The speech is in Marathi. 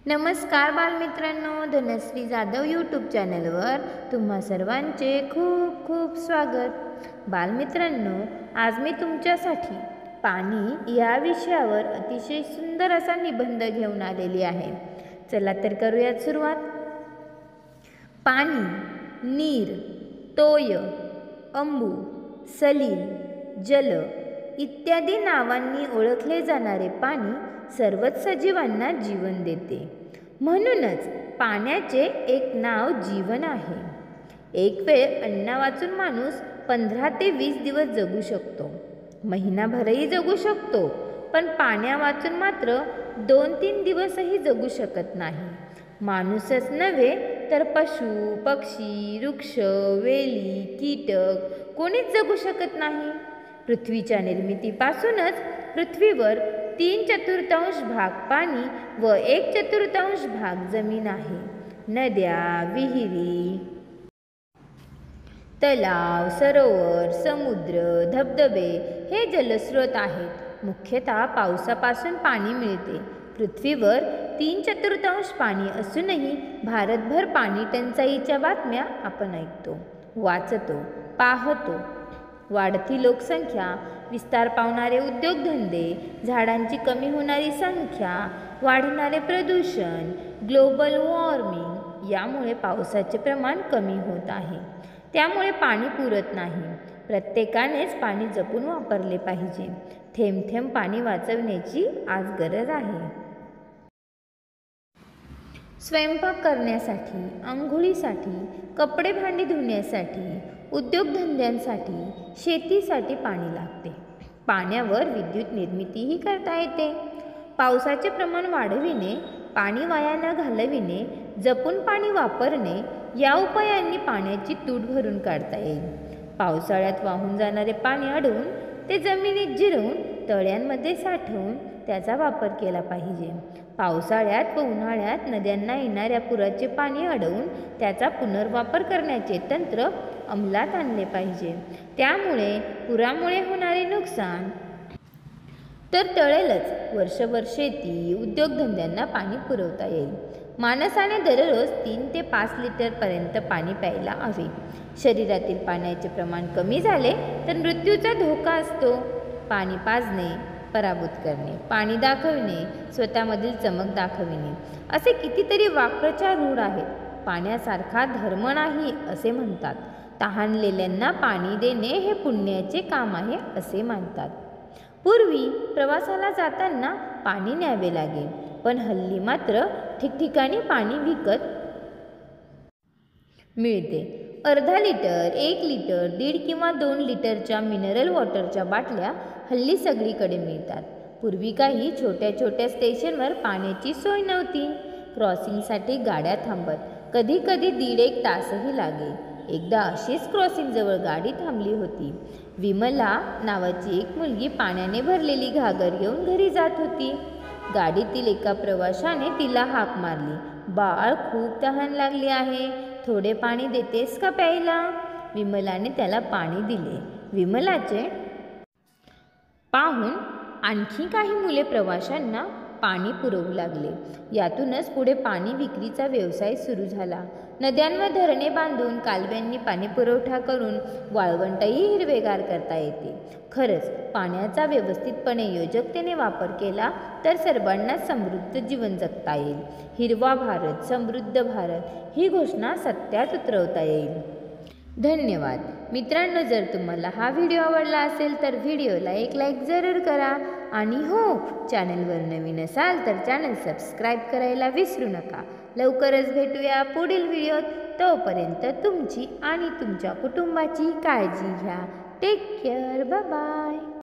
नमस्कार बालमित्रांनो, धनश्री जाधव यूट्यूब चॅनलवर तुम्हा सर्वांचे खूप खूप स्वागत। बालमित्रांनो, आज मी तुमच्यासाठी पाणी या विषयावर अतिशय सुंदर असा निबंध घेऊन आलेली आहे। चला तर करूयात सुरुवात। पाणी, नीर, तोय, अंबू, सलील, जल इत्यादी नावांनी ओळखले जाणारे पाणी सर्वच सजीवांना जीवन देते। म्हणूनच पाण्याचे एक नाव जीवन आहे। एक वेळ अन्ना वाचून माणूस 15 ते 20 दिवस जगू शकतो, महिनाभरही जगू शकतो, पण पाण्या वाचून मात्र 2-3 दिवसही जगू शकत नाही। माणूसच नव्हे तर पशु, पक्षी, वृक्ष, वेली, कीटक कोणीच जगू शकत नाही। पृथ्वीच्या निर्मितीपासूनच पृथ्वीवर 3/4 भाग पाणी व 1/4 भाग जमीन आहे। नद्या, विहिरी, तलाव, सरोवर, समुद्र, धबधबे हे जलस्रोत आहेत। मुख्यतः पावसापासून पाणी मिळते। पृथ्वीवर 3/4 पाणी असूनही भारतभर पाणी टंचाईच्या बातम्या आपण ऐकतो, वाचतो, पाहतो। वाढती लोकसंख्या, विस्तार पावणारे उद्योगधंदे, झाडांची कमी होणारी संख्या, वाढणारे प्रदूषण, ग्लोबल वॉर्मिंग यामुळे पावसाचे प्रमाण कमी होत आहे। त्यामुळे पाणी पुरत नाही। प्रत्येकानेच पाणी जपून वापरले पाहिजे। थेंब थेंब पाणी वाचवण्याची आज गरज आहे। स्वयंपाक करण्यासाठी, अंघोळीसाठी, कपडे भांडी धुण्यासाठी, उद्योगधंद्यांसाठी, शेतीसाठी पाणी लागते। पाण्यावर विद्युत निर्मितीही करता येते। पावसाचे प्रमाण वाढविणे, पाणी वाया न घालविणे, जपून पाणी वापरणे या उपायांनी पाण्याची तूट भरून काढता येईल। पावसाळ्यात वाहून जाणारे पाणी अडवून ते जमिनीत जिरवून तळ्यांमध्ये साठवून त्याचा वापर केला पाहिजे। पावसाळ्यात व उन्हाळ्यात नद्यांना येणाऱ्या पुराचे पाणी अडवून त्याचा पुनर्वापर करण्याचे तंत्र अंमलात आणले पाहिजे। त्यामुळे पुरामुळे होणारे नुकसान तर टळेलच, वर्षभर शेती, उद्योगधंद्यांना पाणी पुरवता येईल। माणसाने दररोज 3 ते 5 लिटरपर्यंत पाणी प्यायला हवे। शरीरातील पाण्याचे प्रमाण कमी झाले तर मृत्यूचा धोका असतो। पाणी पाजणे, पराभूत करणे, पाणी दाखविणे, स्वतःमधील चमक दाखविणे असे कितीतरी वाक्प्रचार रूढ आहेत। पाण्यासारखा धर्म नाही असे म्हणतात। तहानलेल्यांना पाणी देणे हे पुण्याचे काम आहे असे मानतात। पूर्वी प्रवासाला जाताना पाणी न्यावे लागे, पण हल्ली मात्र ठिकठिकाणी पाणी विकत मिळते। अर्धा लिटर, 1 लिटर, 1.5 किंवा 2 लिटरच्या मिनरल वॉटरच्या बाटल्या हल्ली सगळीकडे मिळतात। पूर्वी काही छोट्या छोट्या स्टेशनवर पाण्याची सोय नव्हती। क्रॉसिंगसाठी गाड्या थांबत, कधी कधी 1.5-1 तासही लागे। एकदा अशीच क्रॉसिंगजवळ गाडी थांबली होती। विमला नावाची एक मुलगी पाण्याने भरलेली घागर घेऊन घरी जात होती। गाडीतील एका प्रवाशाने तिला हाक मारली, "बाळ, खूप तहान लागली आहे, थोडे पाणी देतेस का प्यायला?" विमलाने त्याला पाणी दिले। विमलाचे पाहून आणखी काही मुले प्रवाशांना पाणी पुरवू लागले। यातूनच पुढे पाणी विक्रीचा व्यवसाय सुरू झाला। नद्यांवर धरणे बांधून, कालव्यांनी पाणी पुरवठा करून वाळवंटही हिरवेगार करता येते। खरंच पाण्याचा व्यवस्थितपणे योजकतेने वापर केला तर सर्वांना समृद्ध जीवन जगता येईल। हिरवा भारत, समृद्ध भारत ही घोषणा सत्यात उतरवता येईल। धन्यवाद मित्रांनो, जर तुम्हाला हा व्हिडिओ आवडला असेल तर व्हिडिओला एक लाईक जरूर करा आणि हो, चॅनलवर नवीन असाल तर चॅनल सबस्क्राईब करायला विसरू नका। लवकरच भेटूया पुढील व्हिडिओत। तोपर्यंत तुमची आणि तुमच्या कुटुंबाची काळजी घ्या। Take care, bye bye.